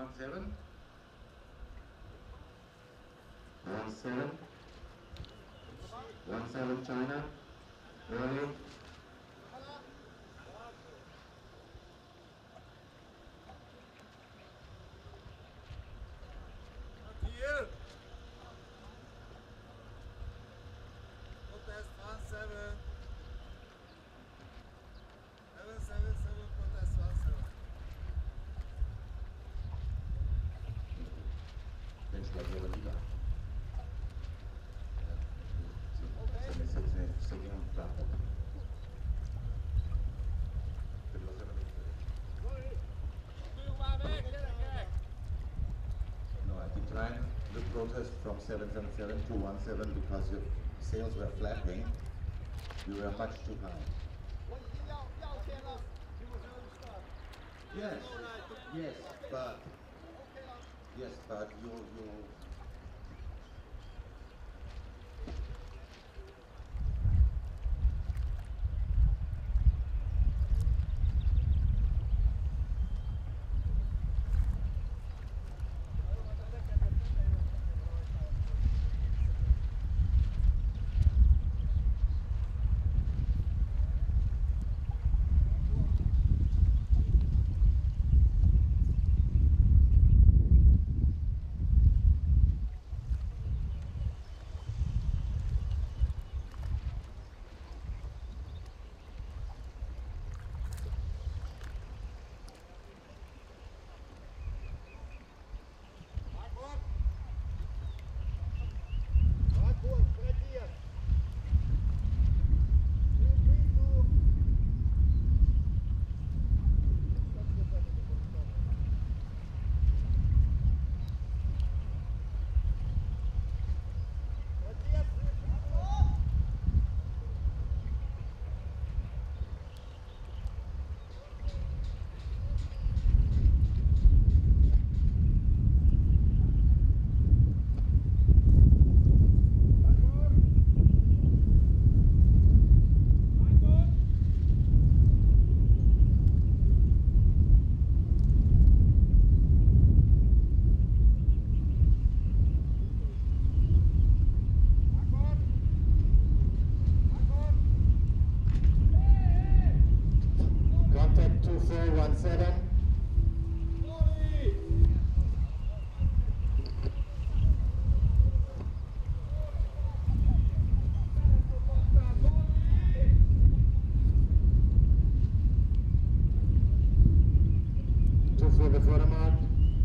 17. 17. 17 China. Early. Protest 17. 777 protest 17. Mensch, bleib hier lieber. No, I declined the protest from 777 to 17 because your sales were flapping. You were much too high. Yes, yes, but you. Contact 2417. Before the mark.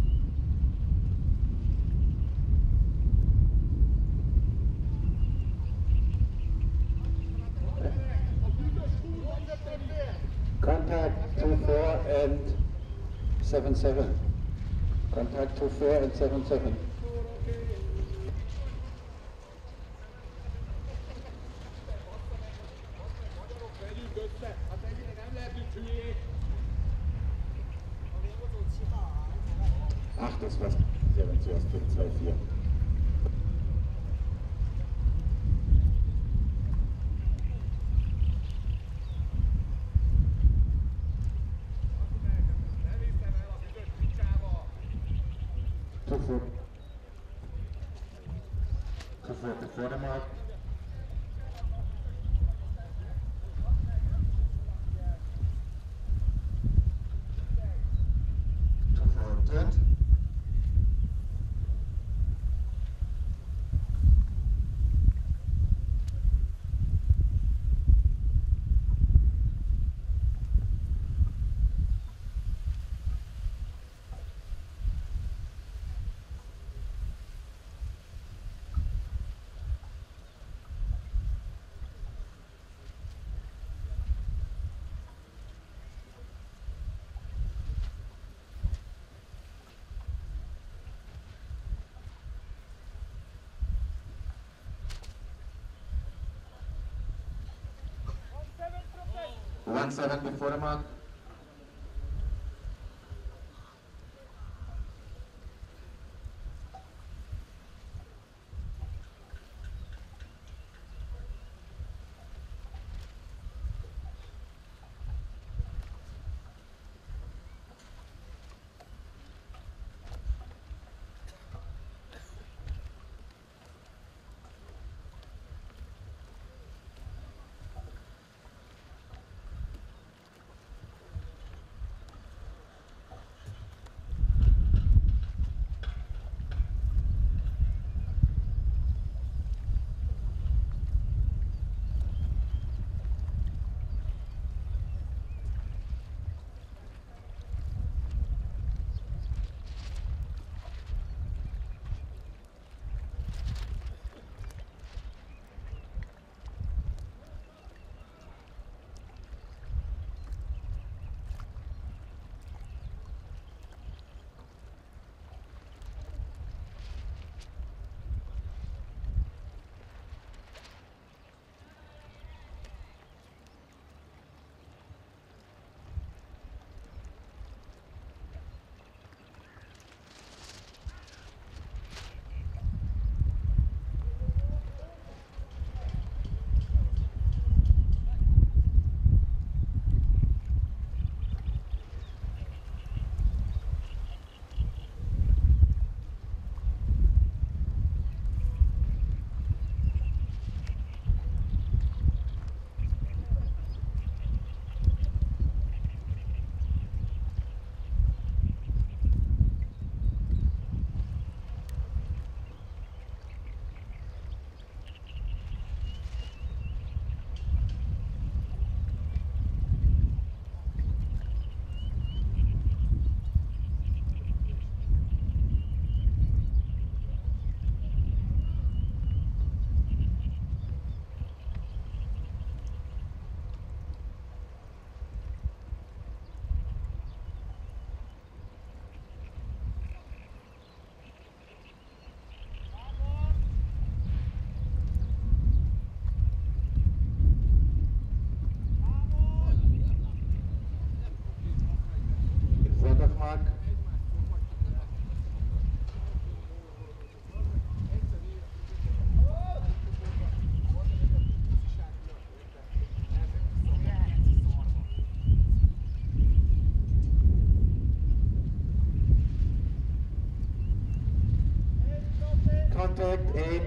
Contact 24 and 77. Contact 24 and 77. Ach, das war's. Ja, wenn zuerst 5, 2, 4. Before the mark. Turned. One seven before the mark.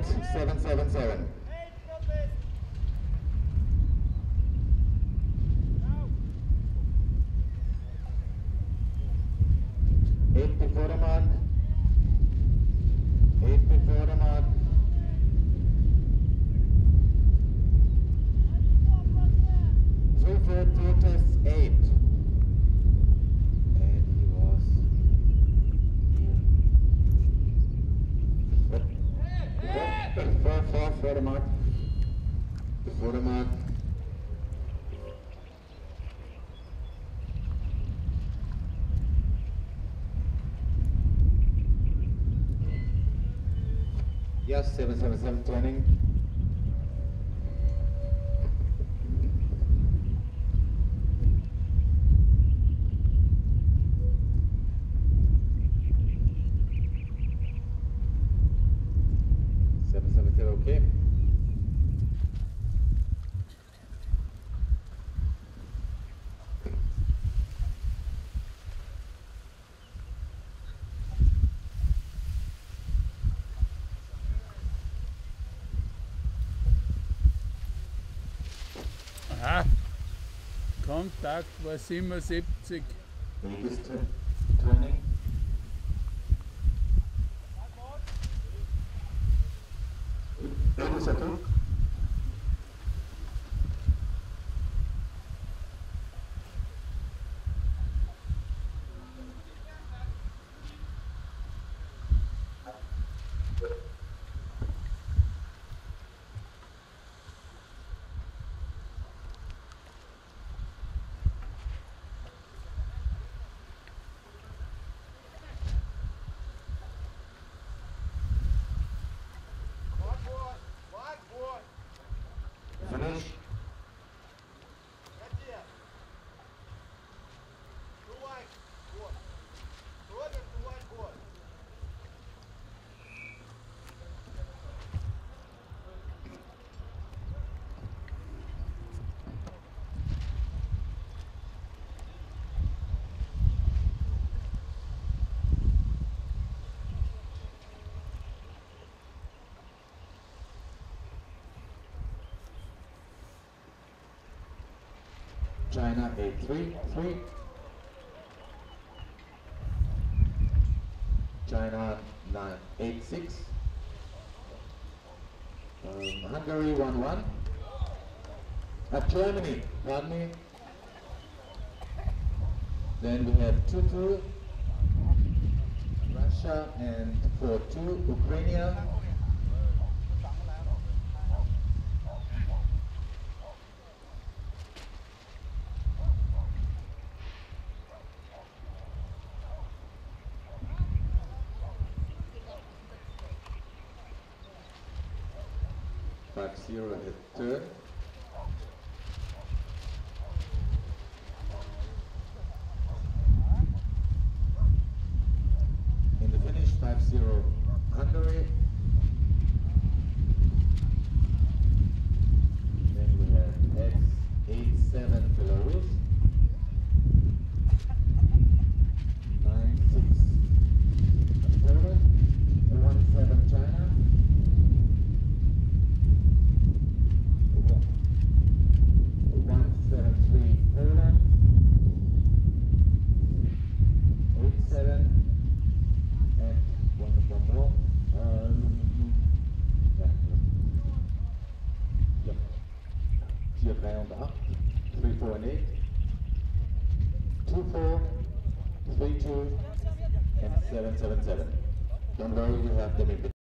777. 8 before the mark. 8 before the mark. Three for protest 8. And he was here. 4 for the mark. Before the mark. Yes, 777 turning. Okay. Aha, Kontakt war 77. Biggest turning. Is okay? Finish. China 833. China 986. Hungary 11. Germany, pardon me. Then we have 22. Russia and 42. Ukraine. Back 0 at turn. In the finish 5-0 Hungary. Then we have X87 Belarus. 9-6 Poland. 1-7 China. 173 Poland, 87, and one more. Yeah. 4, 3 and 8, 3, 4 and 8, 2, 4, 3, 2, and 7, 7, 7. Don't worry, we have them in between.